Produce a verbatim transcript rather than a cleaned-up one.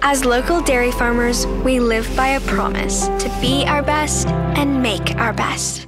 As local dairy farmers, we live by a promise to be our best and make our best.